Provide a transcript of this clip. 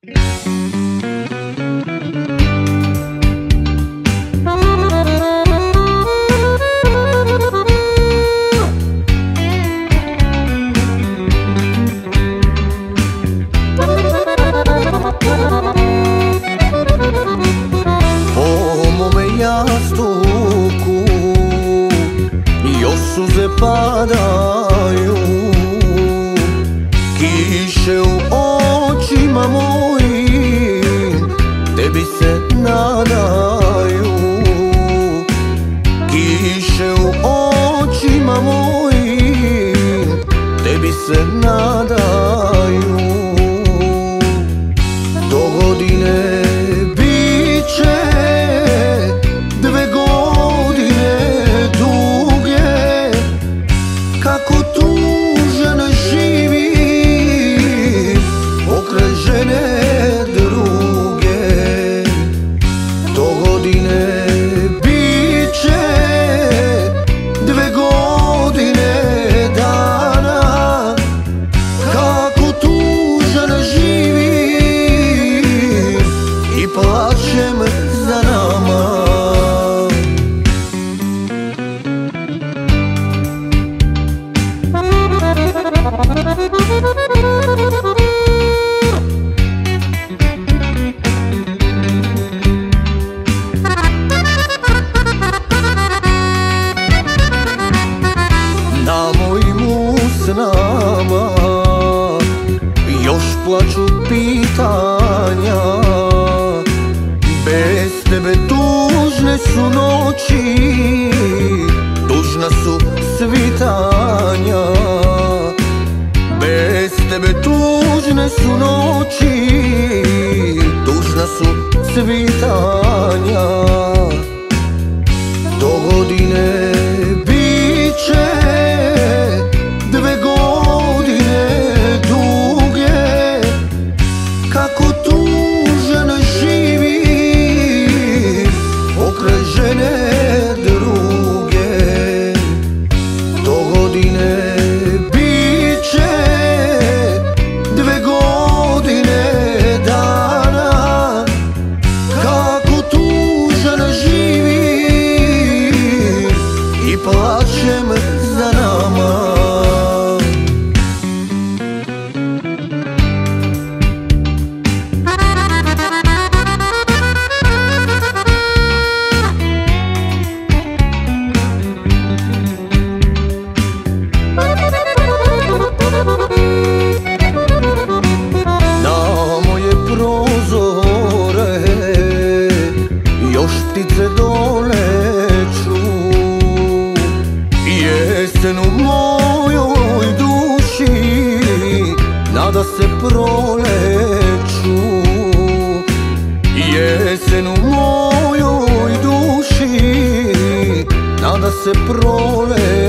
jastuku još suze padaju, kiše u očima mojim tebi se nadaju, kiše u očima mojim tebi se nadaju. Do godine biće 2 godine duge, kako tužan živim pokraj žene druge. Do godine biće 2 godine dana, kako tužan živim i plačem za nama. Na mojim usnama još plaču pitanja, bez tebe tužne su noći, tužna su svitanja. Bez tebe tužne su noći, tužna su svitanja. Do godine biće 2 godine duge, kako tužan živim pokraj žene druge. Do godine biće 2 godine dana, kako tužan živim i plačem za nama. Još ptice doleću, jesen u mojoj duši nada se proleću. Jesen u mojoj duši nada se proleću.